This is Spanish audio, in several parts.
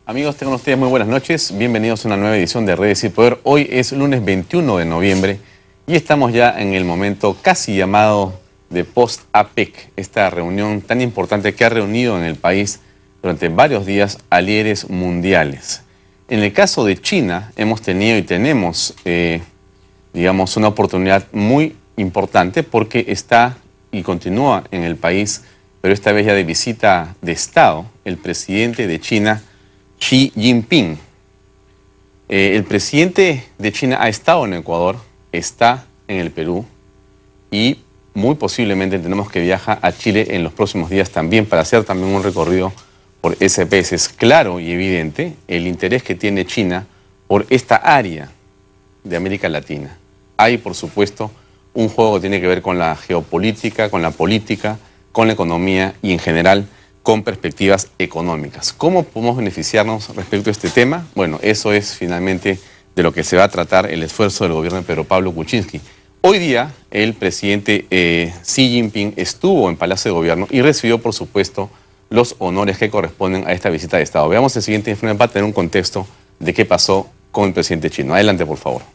Amigos, tengan ustedes muy buenas noches. Bienvenidos a una nueva edición de Redes y Poder. Hoy es lunes 21 de noviembre y estamos ya en el momento casi llamado de post-APEC, esta reunión tan importante que ha reunido en el país durante varios días a líderes mundiales. En el caso de China hemos tenido y tenemos, digamos, una oportunidad muy importante porque está y continúa en el país, pero esta vez ya de visita de Estado, el presidente de China, Xi Jinping. El presidente de China ha estado en Ecuador, está en el Perú y muy posiblemente tenemos que viajar a Chile en los próximos días también para hacer también un recorrido por ese país. Es claro y evidente el interés que tiene China por esta área de América Latina. Hay, por supuesto, un juego que tiene que ver con la geopolítica, con la política, con la economía y en general con perspectivas económicas. ¿Cómo podemos beneficiarnos respecto a este tema? Bueno, eso es finalmente de lo que se va a tratar el esfuerzo del gobierno de Pedro Pablo Kuczynski. Hoy día el presidente Xi Jinping estuvo en Palacio de Gobierno y recibió, por supuesto, los honores que corresponden a esta visita de Estado. Veamos el siguiente informe para tener un contexto de qué pasó con el presidente chino. Adelante, por favor.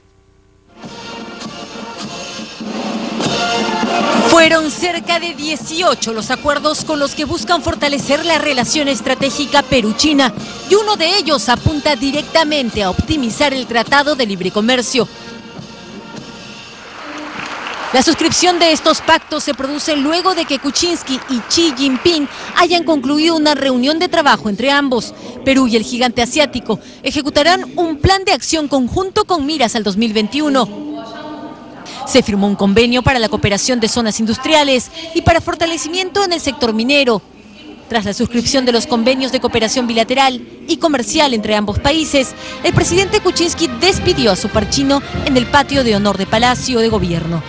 Fueron cerca de 18 los acuerdos con los que buscan fortalecer la relación estratégica Perú-China y uno de ellos apunta directamente a optimizar el Tratado de Libre Comercio. La suscripción de estos pactos se produce luego de que Kuczynski y Xi Jinping hayan concluido una reunión de trabajo entre ambos. Perú y el gigante asiático ejecutarán un plan de acción conjunto con miras al 2021. Se firmó un convenio para la cooperación de zonas industriales y para fortalecimiento en el sector minero. Tras la suscripción de los convenios de cooperación bilateral y comercial entre ambos países, el presidente Kuczynski despidió a su par chino en el patio de honor de Palacio de Gobierno.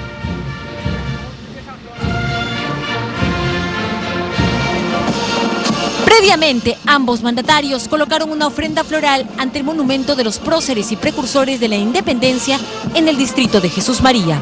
Previamente, ambos mandatarios colocaron una ofrenda floral ante el monumento de los próceres y precursores de la independencia en el distrito de Jesús María.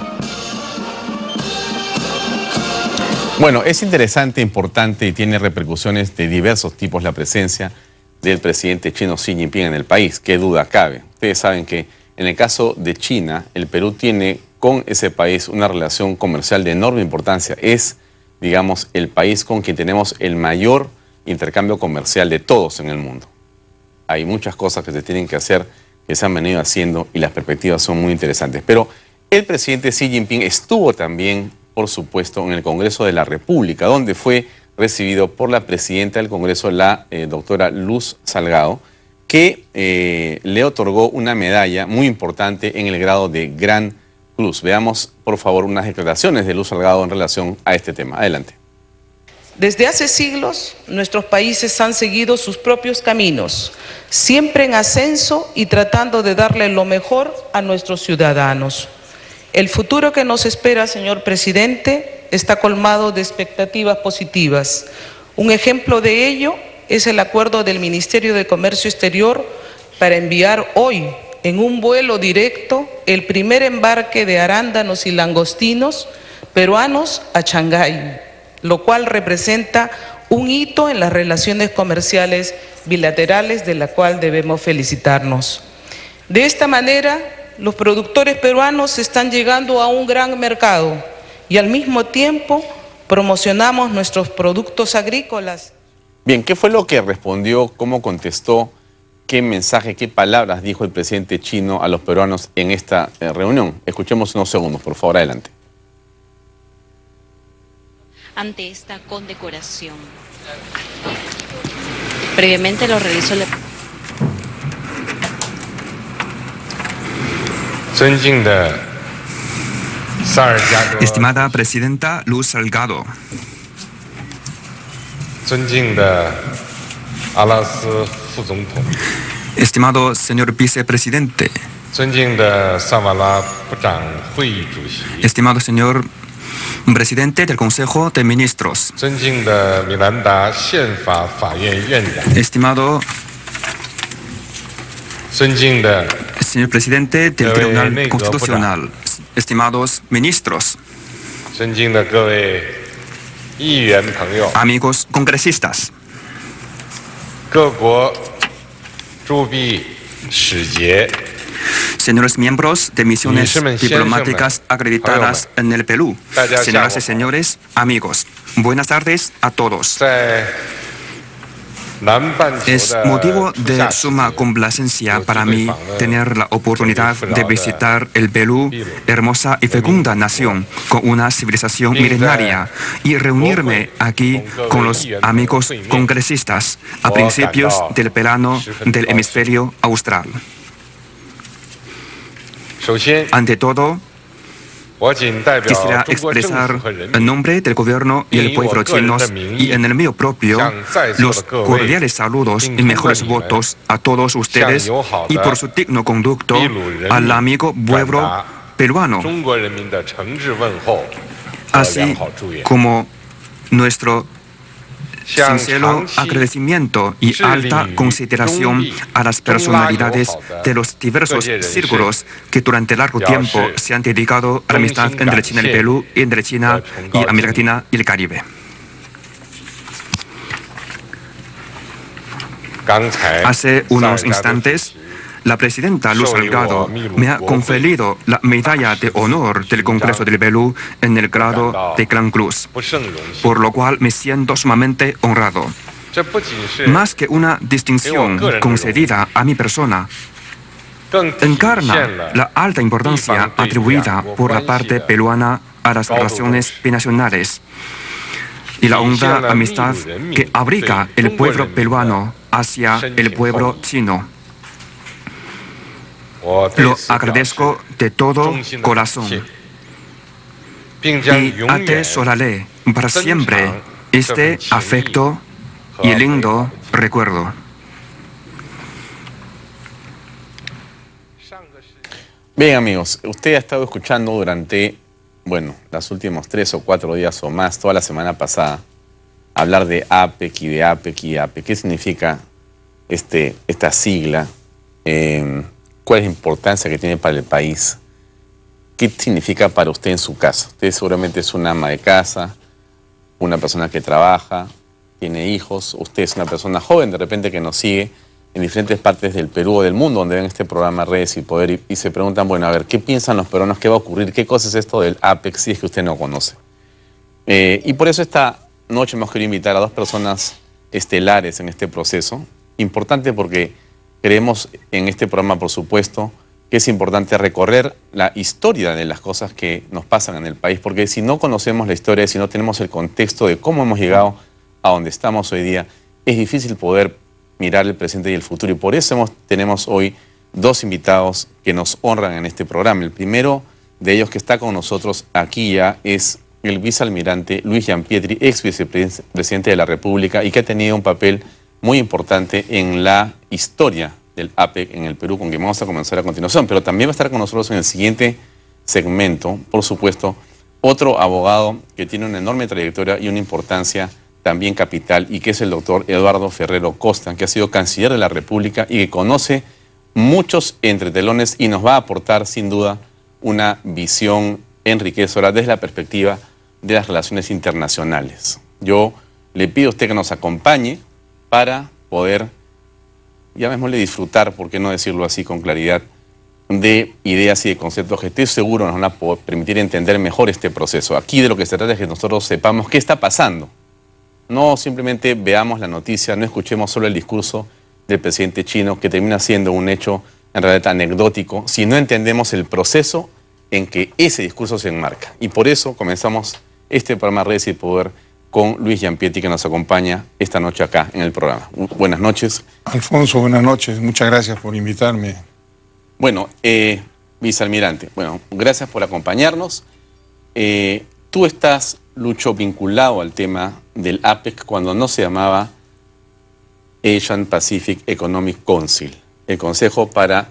Bueno, es interesante, importante y tiene repercusiones de diversos tipos la presencia del presidente chino Xi Jinping en el país. Qué duda cabe. Ustedes saben que en el caso de China, el Perú tiene con ese país una relación comercial de enorme importancia. Es, digamos, el país con quien tenemos el mayor intercambio comercial de todos en el mundo. Hay muchas cosas que se tienen que hacer, que se han venido haciendo y las perspectivas son muy interesantes. Pero el presidente Xi Jinping estuvo también, por supuesto, en el Congreso de la República, donde fue recibido por la presidenta del Congreso, la doctora Luz Salgado, que le otorgó una medalla muy importante en el grado de Gran Cruz. Veamos, por favor, unas declaraciones de Luz Salgado en relación a este tema. Adelante. Desde hace siglos, nuestros países han seguido sus propios caminos, siempre en ascenso y tratando de darle lo mejor a nuestros ciudadanos. El futuro que nos espera, señor presidente, está colmado de expectativas positivas. Un ejemplo de ello es el acuerdo del Ministerio de Comercio Exterior para enviar hoy, en un vuelo directo, el primer embarque de arándanos y langostinos peruanos a Shanghái, lo cual representa un hito en las relaciones comerciales bilaterales de la cual debemos felicitarnos. De esta manera, los productores peruanos están llegando a un gran mercado y al mismo tiempo promocionamos nuestros productos agrícolas. Bien, ¿qué fue lo que respondió, cómo contestó, qué mensaje, qué palabras dijo el presidente chino a los peruanos en esta reunión? Escuchemos unos segundos, por favor, adelante. Ante esta condecoración. Previamente lo realizó el... Estimada presidenta Luz Salgado. Estimado señor vicepresidente. Estimado señor presidente del Consejo de Ministros. Estimado señor presidente del Tribunal Constitucional. Estimados ministros. Amigos congresistas. Señores miembros de misiones diplomáticas acreditadas en el Perú, señoras y señores, amigos, buenas tardes a todos. Es motivo de suma complacencia para mí tener la oportunidad de visitar el Perú, hermosa y fecunda nación con una civilización milenaria, y reunirme aquí con los amigos congresistas a principios del verano del hemisferio austral. Ante todo, quisiera expresar en nombre del gobierno y el pueblo chinos y en el mío propio los cordiales saludos y mejores votos a todos ustedes y por su digno conducto al amigo pueblo peruano, así como nuestro sincero agradecimiento y alta consideración a las personalidades de los diversos círculos que durante largo tiempo se han dedicado a la amistad entre China y el Perú, y entre China y América Latina y el Caribe. Hace unos instantes, la presidenta Luz Salgado me ha conferido la medalla de honor del Congreso del Perú en el grado de Gran Cruz, por lo cual me siento sumamente honrado. Más que una distinción concedida a mi persona, encarna la alta importancia atribuida por la parte peruana a las relaciones binacionales y la honda amistad que abriga el pueblo peruano hacia el pueblo chino. Lo agradezco de todo corazón y atesoraré para siempre este afecto y lindo recuerdo. Bien, amigos, usted ha estado escuchando durante, los últimos 3 o 4 días o más, toda la semana pasada, hablar de APEC y de APEC y APEC. ¿Qué significa esta sigla? ¿Cuál es la importancia que tiene para el país? ¿Qué significa para usted en su casa? Usted seguramente es una ama de casa, una persona que trabaja, tiene hijos. Usted es una persona joven, de repente, que nos sigue en diferentes partes del Perú o del mundo, donde ven este programa Redes y Poder, y se preguntan, a ver, ¿qué piensan los peruanos? ¿Qué va a ocurrir? ¿Qué cosa es esto del APEC si es que usted no conoce? Y por eso esta noche hemos querido invitar a 2 personas estelares en este proceso. Importante porque creemos en este programa, por supuesto, que es importante recorrer la historia de las cosas que nos pasan en el país, porque si no conocemos la historia, si no tenemos el contexto de cómo hemos llegado a donde estamos hoy día, es difícil poder mirar el presente y el futuro. Y por eso tenemos hoy 2 invitados que nos honran en este programa. El primero de ellos que está con nosotros aquí ya es el vicealmirante Luis Gianpietri, ex vicepresidente de la República, y que ha tenido un papel muy importante en la historia del APEC en el Perú, con quien vamos a comenzar a continuación. Pero también va a estar con nosotros en el siguiente segmento, por supuesto, otro abogado que tiene una enorme trayectoria y una importancia también capital, y que es el doctor Eduardo Ferrero Costa, que ha sido canciller de la República y que conoce muchos entretelones y nos va a aportar sin duda una visión enriquecedora desde la perspectiva de las relaciones internacionales. Yo le pido a usted que nos acompañe para poder, llamémosle, disfrutar, por qué no decirlo así con claridad, de ideas y de conceptos que estoy seguro nos van a permitir entender mejor este proceso. Aquí de lo que se trata es que nosotros sepamos qué está pasando. No simplemente veamos la noticia, no escuchemos solo el discurso del presidente chino, que termina siendo un hecho en realidad anecdótico, si no entendemos el proceso en que ese discurso se enmarca. Y por eso comenzamos este programa Redes y Poder con Luis Gianpietri, que nos acompaña esta noche acá en el programa. Buenas noches. Alfonso, buenas noches. Muchas gracias por invitarme. Bueno, vicealmirante, gracias por acompañarnos. Tú estás, Lucho, vinculado al tema del APEC cuando no se llamaba Asian Pacific Economic Council, el Consejo para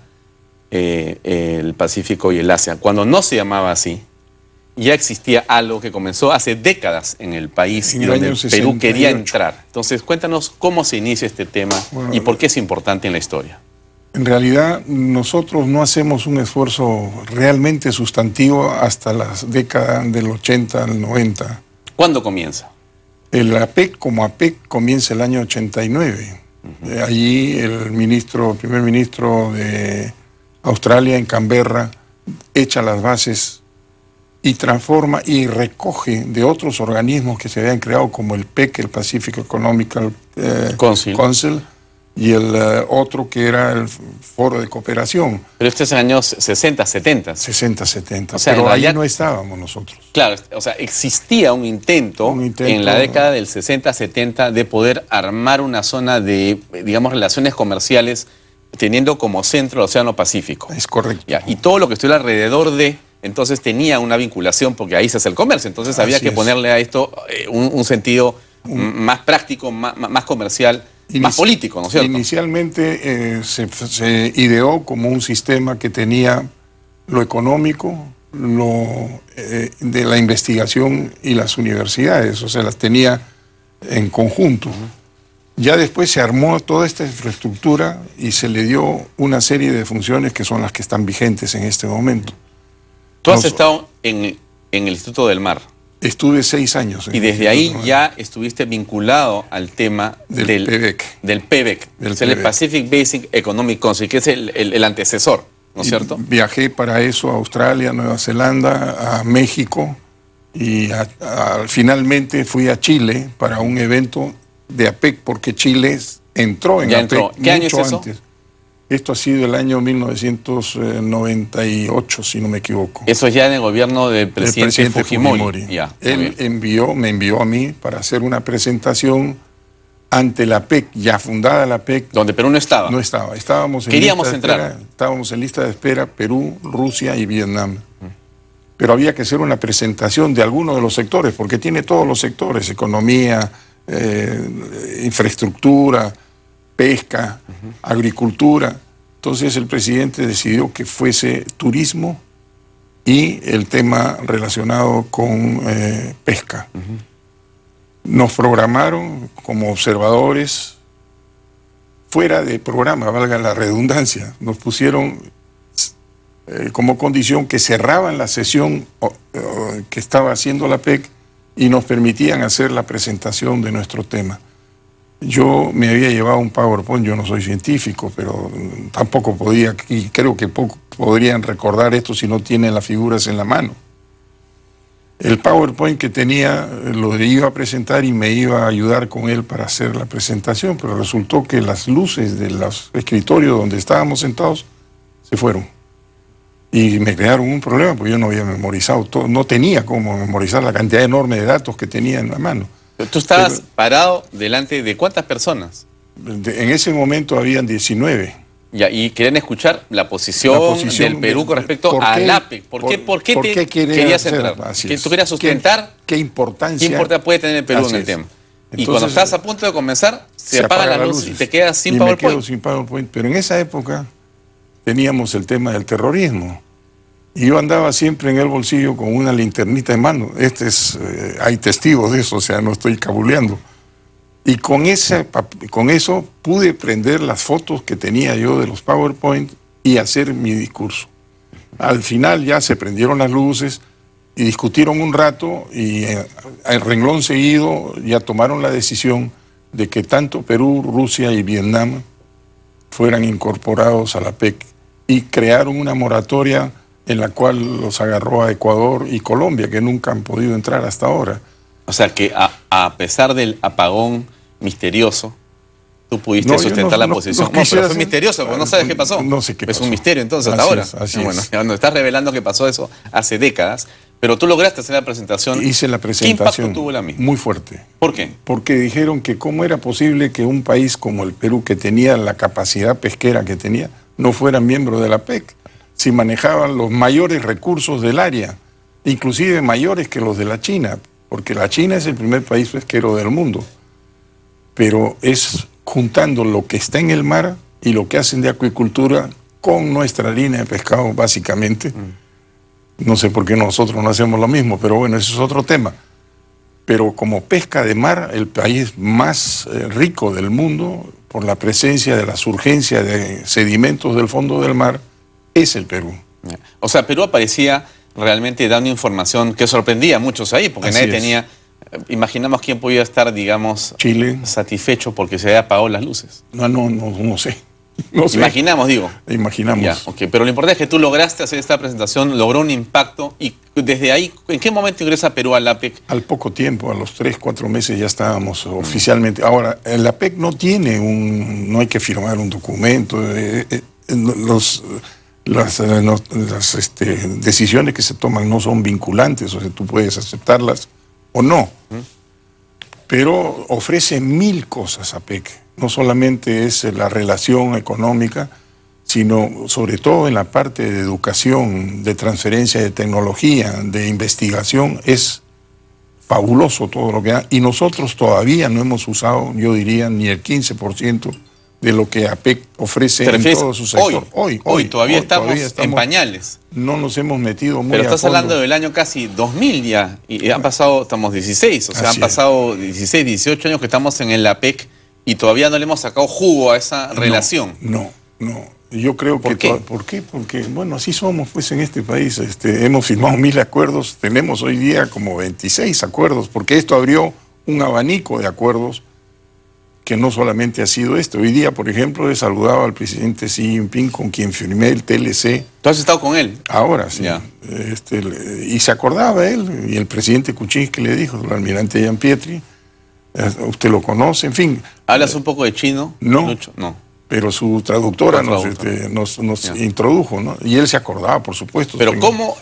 el Pacífico y el Asia. Cuando no se llamaba así, ya existía algo que comenzó hace décadas en el país y donde el Perú quería entrar. Entonces, cuéntanos cómo se inicia este tema y por qué es importante en la historia. En realidad, nosotros no hacemos un esfuerzo realmente sustantivo hasta las décadas del 80 al 90. ¿Cuándo comienza? El APEC como APEC comienza el año 89. Allí el primer ministro de Australia, en Canberra, echa las bases y transforma y recoge de otros organismos que se habían creado, como el PEC, el Pacific Economic Council, y el otro que era el Foro de Cooperación. Pero este es en años 60, 70. 60, 70. O sea, pero ahí no estábamos nosotros. Claro, o sea, existía un intento en la década del 60, 70 de poder armar una zona de, digamos, relaciones comerciales teniendo como centro el Océano Pacífico. Es correcto. Ya, y todo lo que estuviera alrededor de, entonces tenía una vinculación porque ahí se hace el comercio. Entonces había que ponerle a esto un sentido más práctico, más comercial, más político, ¿no es cierto? Inicialmente se ideó como un sistema que tenía lo económico, de la investigación y las universidades, o sea, las tenía en conjunto. Ya después se armó toda esta infraestructura y se le dio una serie de funciones que son las que están vigentes en este momento. Tú has estado en el Instituto del Mar. Estuve 6 años. Y desde ahí ya estuviste vinculado al tema del PBEC. El Pacific Basin Economic Council, que es el antecesor, ¿no es cierto? Viajé para eso a Australia, Nueva Zelanda, a México, y finalmente fui a Chile para un evento de APEC, porque Chile entró en APEC. ¿Qué año es eso? Antes. Esto ha sido el año 1998, si no me equivoco. Eso es ya en el gobierno del presidente Fujimori. Ya, él me envió a mí para hacer una presentación ante la PEC, ya fundada la PEC. Donde Perú no estaba. No estaba. Estábamos en lista de espera, Perú, Rusia y Vietnam. Pero había que hacer una presentación de alguno de los sectores, porque tiene todos los sectores: economía, infraestructura, pesca, agricultura. Entonces el presidente decidió que fuese turismo y el tema relacionado con pesca. Nos programaron como observadores fuera de programa, valga la redundancia. Nos pusieron como condición que cerraban la sesión que estaba haciendo la PEC y nos permitían hacer la presentación de nuestro tema. Yo me había llevado un PowerPoint, yo no soy científico, pero tampoco podía, y creo que poco podrían recordar esto si no tienen las figuras en la mano. El PowerPoint que tenía lo iba a presentar y me iba a ayudar con él para hacer la presentación, pero resultó que las luces de los escritorios donde estábamos sentados se fueron. Y me crearon un problema porque yo no había memorizado todo, no tenía cómo memorizar la cantidad enorme de datos que tenía en la mano. ¿Tú estabas parado delante de cuántas personas? En ese momento habían 19. Ya, y querían escuchar la posición del Perú con respecto al APEC. ¿Por qué querías entrar? ¿Que tú querías sustentar? ¿Qué importancia puede tener el Perú en el tema? Entonces, y cuando estás a punto de comenzar, se apaga la luz y te quedas sin PowerPoint. Me quedo sin PowerPoint. Pero en esa época teníamos el tema del terrorismo. Y yo andaba siempre en el bolsillo con una linternita en mano. Hay testigos de eso, o sea, no estoy cabuleando. Y con eso pude prender las fotos que tenía yo de los PowerPoint y hacer mi discurso. Al final ya se prendieron las luces y discutieron un rato, y al renglón seguido ya tomaron la decisión de que tanto Perú, Rusia y Vietnam fueran incorporados a la PEC, y crearon una moratoria en la cual los agarró a Ecuador y Colombia, que nunca han podido entrar hasta ahora. O sea que a pesar del apagón misterioso, tú pudiste sustentar la posición. No, pero fue misterioso, porque no sabes qué pasó. No sé qué pasó. Es un misterio entonces hasta ahora. Bueno, estás revelando que pasó eso hace décadas, pero tú lograste hacer la presentación. Hice la presentación. ¿Qué impacto tuvo la misma? Muy fuerte. ¿Por qué? Porque dijeron que cómo era posible que un país como el Perú, que tenía la capacidad pesquera que tenía, no fuera miembro de la PEC. Si manejaban los mayores recursos del área, inclusive mayores que los de la China, porque la China es el primer país pesquero del mundo, pero es juntando lo que está en el mar y lo que hacen de acuicultura con nuestra línea de pescado, básicamente. No sé por qué nosotros no hacemos lo mismo, pero bueno, eso es otro tema. Pero como pesca de mar, el país más rico del mundo, por la presencia de la surgencia de sedimentos del fondo del mar, es el Perú. O sea, Perú aparecía realmente dando información que sorprendía a muchos ahí, porque nadie tenía imaginamos quién podía estar, digamos, Chile, satisfecho porque se haya apagado las luces. No sé. No sé. Imaginamos, digo. Imaginamos. Ya, okay. Pero lo importante es que tú lograste hacer esta presentación, logró un impacto, y desde ahí, ¿en qué momento ingresa Perú al APEC? Al poco tiempo, a los 3, 4 meses ya estábamos oficialmente. Ahora, el APEC no tiene no hay que firmar un documento. Las decisiones que se toman no son vinculantes, o sea, tú puedes aceptarlas o no. Pero ofrece 1000 cosas APEC. No solamente es la relación económica, sino sobre todo en la parte de educación, de transferencia de tecnología, de investigación. Es fabuloso todo lo que da. Y nosotros todavía no hemos usado, yo diría, ni el 15% de lo que APEC ofrece en todo su sector. Hoy todavía estamos en pañales. No nos hemos metido muy Pero estás a fondo. hablando del año casi 2000 ya, y han pasado, estamos 16, o sea, han pasado 16, 18 años que estamos en el APEC y todavía no le hemos sacado jugo a esa relación. No. Yo creo que... ¿Por qué? Porque, bueno, así somos pues en este país. Hemos firmado 1000 acuerdos, tenemos hoy día como 26 acuerdos, porque esto abrió un abanico de acuerdos que no solamente ha sido esto. Hoy día, por ejemplo, he saludado al presidente Xi Jinping, con quien firmé el TLC. ¿Tú has estado con él? Ahora, sí. Y se acordaba él, y el presidente Kuczynski le dijo, el almirante Gianpietri, usted lo conoce, en fin. ¿Hablas un poco de chino? No. Lucho? No. Pero su traductora nos introdujo, ¿no? Y él se acordaba, por supuesto. Pero ¿cómo,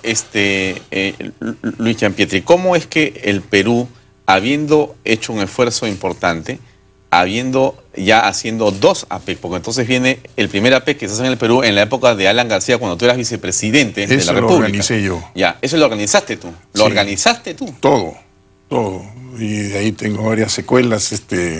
Luis Gianpietri, cómo es que el Perú, habiendo hecho un esfuerzo importante, haciendo 2 APEC, porque entonces viene el primer APEC que se hace en el Perú en la época de Alan García, cuando tú eras vicepresidente de la República? Eso lo organicé yo. Ya, eso lo organizaste tú. ¿Lo organizaste tú? Todo. Y de ahí tengo varias secuelas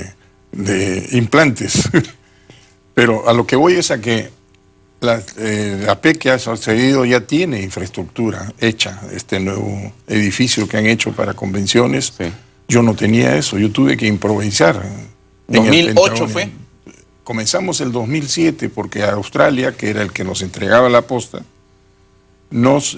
de implantes. Pero a lo que voy es a que la APEC que ha sucedido ya tiene infraestructura hecha, este nuevo edificio que han hecho para convenciones. Sí. Yo no tenía eso, yo tuve que improvisar. ¿2008 fue? Comenzamos el 2007 porque Australia, que era el que nos entregaba la posta, nos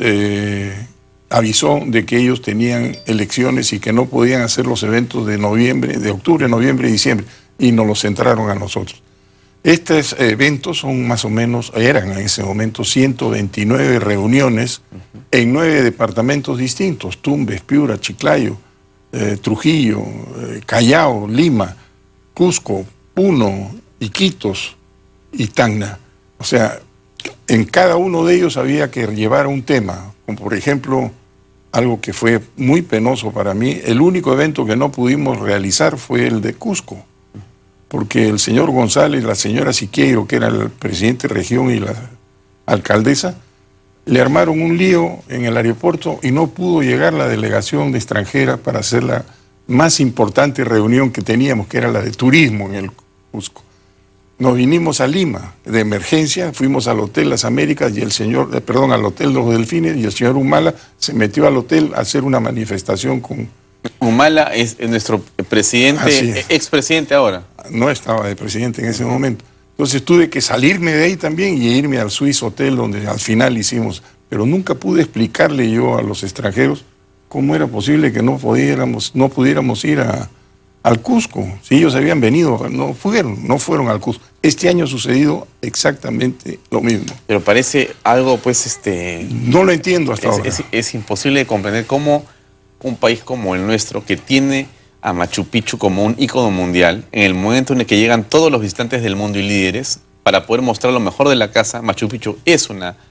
avisó de que ellos tenían elecciones y que no podían hacer los eventos de octubre, noviembre y diciembre, y nos los centraron a nosotros. Estos eventos son más o menos, eran en ese momento 129 reuniones en 9 departamentos distintos: Tumbes, Piura, Chiclayo, Trujillo, Callao, Lima, Cusco, Puno, Iquitos y Tacna. O sea, en cada uno de ellos había que llevar un tema, como por ejemplo, algo que fue muy penoso para mí. El único evento que no pudimos realizar fue el de Cusco, porque el señor González, la señora Siqueiro, que era el presidente de región, y la alcaldesa, le armaron un lío en el aeropuerto y no pudo llegar la delegación de extranjera para hacer la más importante reunión que teníamos, que era la de turismo en el Cusco. Nos vinimos a Lima de emergencia, fuimos al Hotel Las Américas y al Hotel Los Delfines, y el señor Humala se metió al hotel a hacer una manifestación con... Humala es nuestro presidente, expresidente ahora. No estaba de presidente en ese momento. Entonces tuve que salirme de ahí también y irme al Swiss Hotel, donde al final hicimos... Pero nunca pude explicarle yo a los extranjeros cómo era posible que no pudiéramos ir al Cusco. Si ellos habían venido, no fueron al Cusco. Este año ha sucedido exactamente lo mismo. Pero parece algo, pues, no lo entiendo hasta ahora. Es imposible de comprender cómo un país como el nuestro, que tiene a Machu Picchu como un ícono mundial, en el momento en el que llegan todos los visitantes del mundo y líderes, para poder mostrar lo mejor de la casa, Machu Picchu es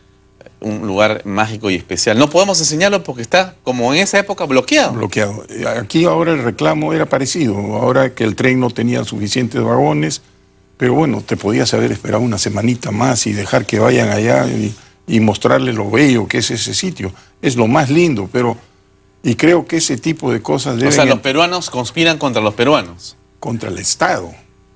un lugar mágico y especial. No podemos enseñarlo porque está, como en esa época, bloqueado. Bloqueado. Aquí ahora el reclamo era parecido. Ahora que el tren no tenía suficientes vagones, pero bueno, te podías haber esperado una semanita más y dejar que vayan allá y mostrarles lo bello que es ese sitio. Es lo más lindo, pero... Y creo que ese tipo de cosas deben... O sea, los peruanos conspiran contra los peruanos. Contra el Estado.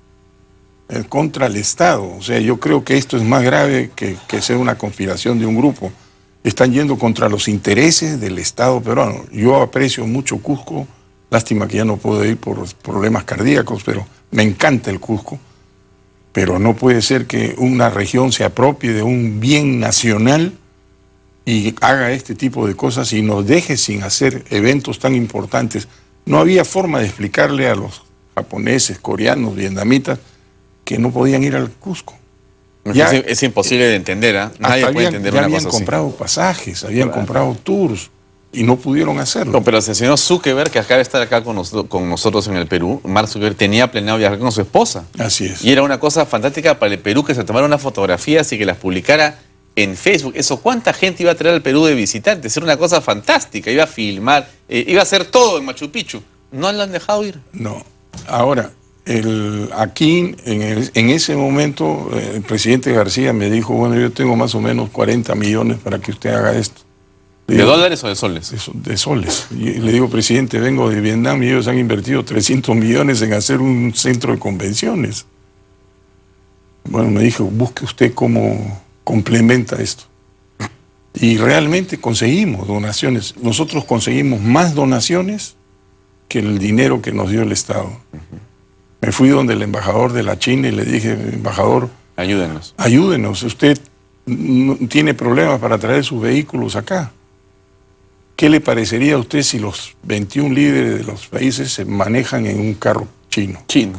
Contra el Estado. O sea, yo creo que esto es más grave que ser una conspiración de un grupo. Están yendo contra los intereses del Estado peruano. Yo aprecio mucho Cusco. Lástima que ya no puedo ir por problemas cardíacos, pero me encanta el Cusco. Pero no puede ser que una región se apropie de un bien nacional y haga este tipo de cosas y nos deje sin hacer eventos tan importantes. No había forma de explicarle a los japoneses, coreanos, vietnamitas que no podían ir al Cusco. Ya, es imposible de entender, ¿eh? Nadie puede entender una cosa así. Ya habían comprado pasajes, habían comprado tours y no pudieron hacerlo. No, pero el señor Zuckerberg, que acaba de estar acá con nosotros en el Perú, Mark Zuckerberg tenía planeado viajar con su esposa. Así es. Y era una cosa fantástica para el Perú que se tomara unas fotografías y que las publicara en Facebook. Eso, ¿cuánta gente iba a traer al Perú de visitantes? Era una cosa fantástica, iba a filmar, iba a hacer todo en Machu Picchu. ¿No lo han dejado ir? No. Ahora, aquí, en ese momento, el presidente García me dijo, bueno, yo tengo más o menos 40 millones para que usted haga esto. ¿De dólares o de soles? De soles. Y le digo, presidente, vengo de Vietnam y ellos han invertido 300 millones en hacer un centro de convenciones. Bueno, me dijo, busque usted cómo complementa esto. Y realmente conseguimos donaciones. Nosotros conseguimos más donaciones que el dinero que nos dio el Estado. Me fui donde el embajador de la China y le dije, embajador, ayúdenos. Ayúdenos, usted tiene problemas para traer sus vehículos acá. ¿Qué le parecería a usted si los 21 líderes de los países se manejan en un carro chino?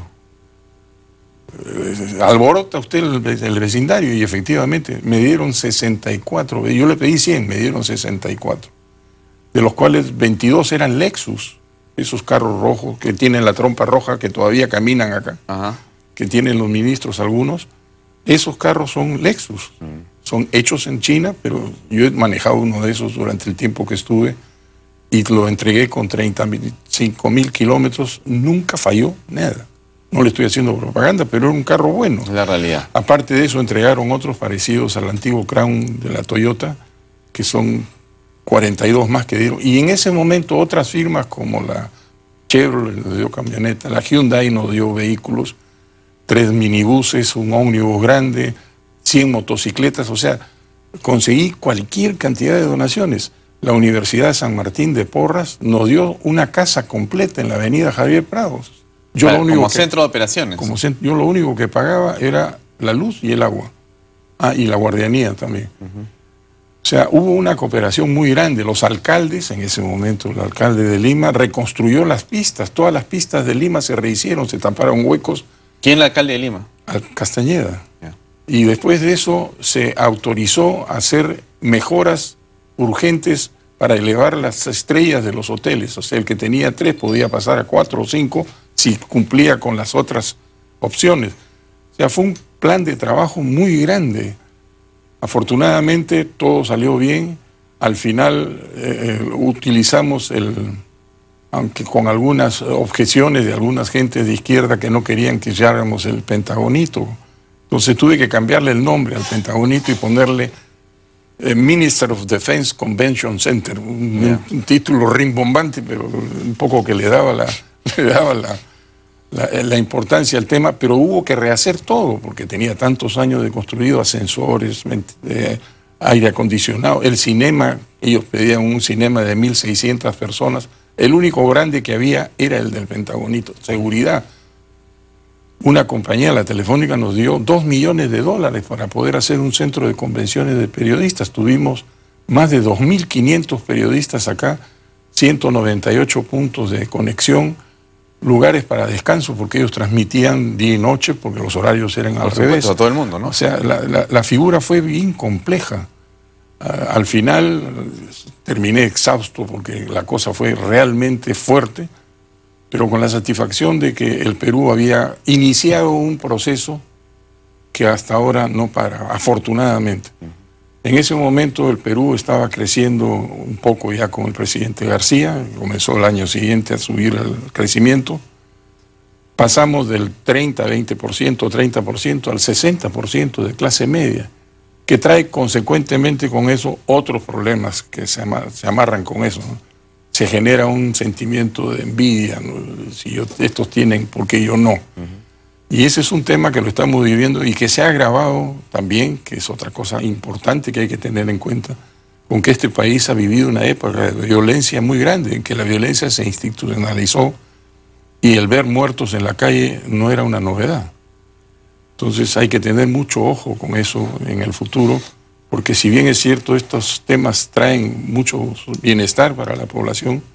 Alborota usted el vecindario, y efectivamente me dieron 64, yo le pedí 100, me dieron 64, de los cuales 22 eran Lexus, esos carros rojos que tienen la trompa roja, que todavía caminan acá, que tienen los ministros algunos. Esos carros son Lexus, son hechos en China, pero yo he manejado uno de esos durante el tiempo que estuve y lo entregué con 35.000 kilómetros, nunca falló nada. No le estoy haciendo propaganda, pero era un carro bueno. La realidad. Aparte de eso, entregaron otros parecidos al antiguo Crown de la Toyota, que son 42 más que dieron. Y en ese momento otras firmas como la Chevrolet nos dio camioneta, la Hyundai nos dio vehículos, 3 minibuses, un ómnibus grande, 100 motocicletas, o sea, conseguí cualquier cantidad de donaciones. La Universidad de San Martín de Porras nos dio una casa completa en la avenida Javier Prados. Yo como centro de operaciones. Yo lo único que pagaba era la luz y el agua. Y la guardianía también. O sea, hubo una cooperación muy grande. Los alcaldes, en ese momento el alcalde de Lima, reconstruyó las pistas. Todas las pistas de Lima se rehicieron, se taparon huecos. ¿Quién es el alcalde de Lima? Castañeda. Y después de eso se autorizó a hacer mejoras urgentes para elevar las estrellas de los hoteles. O sea, el que tenía 3 podía pasar a 4 o 5 si cumplía con las otras opciones. O sea, fue un plan de trabajo muy grande. Afortunadamente todo salió bien. Al final utilizamos aunque con algunas objeciones de algunas gentes de izquierda que no querían que llamáramos el Pentagonito. Entonces tuve que cambiarle el nombre al Pentagonito y ponerle Minister of Defense Convention Center, un título rimbombante, pero un poco que le daba la importancia al tema, pero hubo que rehacer todo, porque tenía tantos años de construido, ascensores, aire acondicionado, el cinema, ellos pedían un cinema de 1.600 personas, el único grande que había era el del Pentagonito, seguridad. Una compañía, la Telefónica, nos dio $2 millones para poder hacer un centro de convenciones de periodistas. Tuvimos más de 2.500 periodistas acá, 198 puntos de conexión, lugares para descanso, porque ellos transmitían día y noche, porque los horarios eran al revés. A todo el mundo, ¿no? O sea, la figura fue bien compleja. Al final terminé exhausto porque la cosa fue realmente fuerte, pero con la satisfacción de que el Perú había iniciado un proceso que hasta ahora no para, afortunadamente. En ese momento el Perú estaba creciendo un poco ya con el presidente García, comenzó el año siguiente a subir el crecimiento. Pasamos del 30% al 60% de clase media, que trae consecuentemente con eso otros problemas que se amarran con eso, ¿no? Se genera un sentimiento de envidia, ¿no? Si estos tienen, ¿por qué yo no? Y ese es un tema que lo estamos viviendo y que se ha agravado también, que es otra cosa importante que hay que tener en cuenta, con que este país ha vivido una época de violencia muy grande, en que la violencia se institucionalizó y el ver muertos en la calle no era una novedad. Entonces hay que tener mucho ojo con eso en el futuro, porque si bien es cierto estos temas traen mucho bienestar para la población,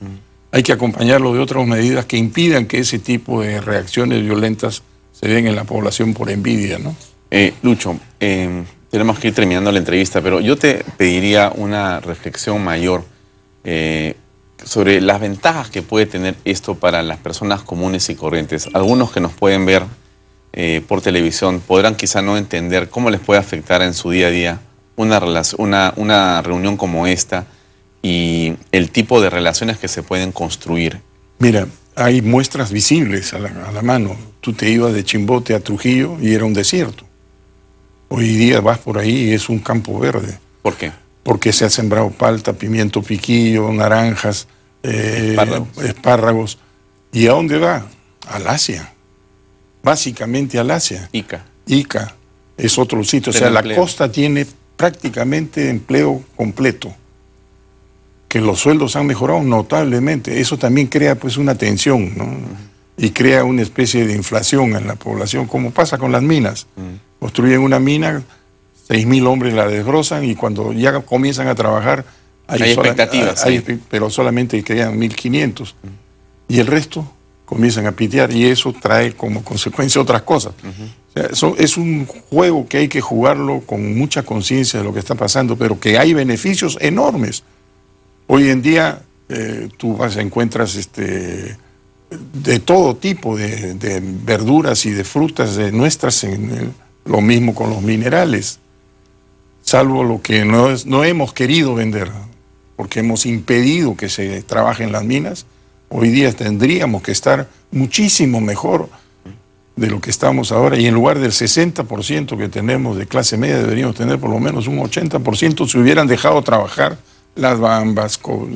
hay que acompañarlo de otras medidas que impidan que ese tipo de reacciones violentas se den en la población por envidia, ¿no? Lucho, tenemos que ir terminando la entrevista, pero yo te pediría una reflexión mayor sobre las ventajas que puede tener esto para las personas comunes y corrientes. Algunos que nos pueden ver por televisión podrán quizá no entender cómo les puede afectar en su día a día una reunión como esta y el tipo de relaciones que se pueden construir. Mira, hay muestras visibles a la mano. Tú te ibas de Chimbote a Trujillo y era un desierto. Hoy día vas por ahí y es un campo verde. ¿Por qué? Porque se ha sembrado palta, pimiento piquillo, naranjas, espárragos. ¿Y a dónde va? Al Asia. Básicamente al Asia. Ica es otro sitio. O sea, la costa tiene prácticamente empleo completo. Que los sueldos han mejorado notablemente. Eso también crea pues una tensión, ¿no? Y crea una especie de inflación en la población, como pasa con las minas. Construyen una mina, 6.000 hombres la desbrozan y cuando ya comienzan a trabajar hay expectativas, pero solamente quedan 1.500. Y el resto comienzan a pitear y eso trae como consecuencia otras cosas. O sea, es un juego que hay que jugarlo con mucha conciencia de lo que está pasando, pero que hay beneficios enormes. Hoy en día tú encuentras de todo tipo de verduras y de frutas nuestras, lo mismo con los minerales, salvo lo que no hemos querido vender, porque hemos impedido que se trabaje en las minas. Hoy día tendríamos que estar muchísimo mejor de lo que estamos ahora, y en lugar del 60% que tenemos de clase media, deberíamos tener por lo menos un 80% si hubieran dejado trabajar las bambas,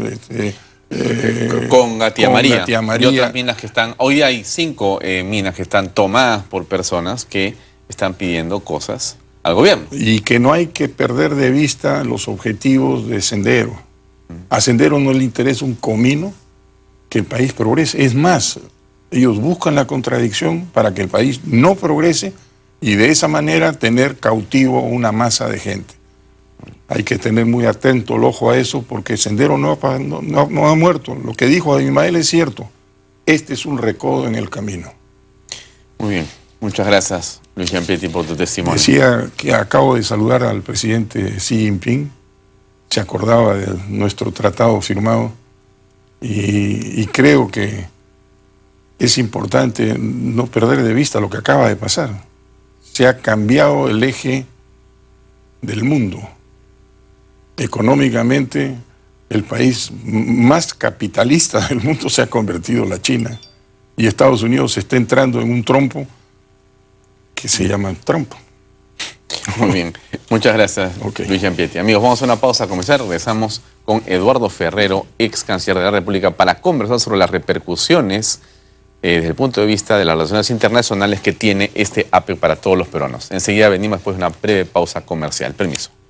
Conga, Tía María y otras minas que están... Hoy hay 5 minas que están tomadas por personas que están pidiendo cosas al gobierno. Y que no hay que perder de vista los objetivos de Sendero. A Sendero no le interesa un comino que el país progrese. Es más, ellos buscan la contradicción para que el país no progrese y de esa manera tener cautivo una masa de gente. Hay que tener muy atento el ojo a eso, porque Sendero no ha muerto. Lo que dijo Abimael es cierto. Este es un recodo en el camino. Muy bien. Muchas gracias, Luis Giampietri, por tu testimonio. Decía que acabo de saludar al presidente Xi Jinping. Se acordaba de nuestro tratado firmado. Y creo que es importante no perder de vista lo que acaba de pasar. Se ha cambiado el eje del mundo. Económicamente, el país más capitalista del mundo se ha convertido la China. Y Estados Unidos está entrando en un trompo que se llama Trump. Muy bien. Muchas gracias, Luis Giampietri. Amigos, vamos a una pausa comercial. Regresamos con Eduardo Ferrero, ex canciller de la República, para conversar sobre las repercusiones desde el punto de vista de las relaciones internacionales que tiene este APEC para todos los peruanos. Enseguida venimos después de una breve pausa comercial. Permiso.